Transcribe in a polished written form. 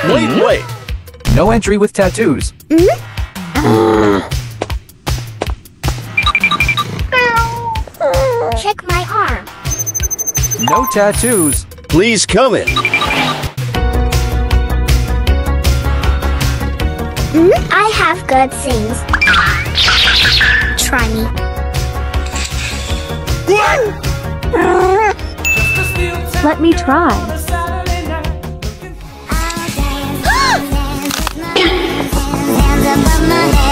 Wait. No entry with tattoos. Check my arm. No tattoos. Please come in. I have good things. Try me. Let me try. Hands above my head.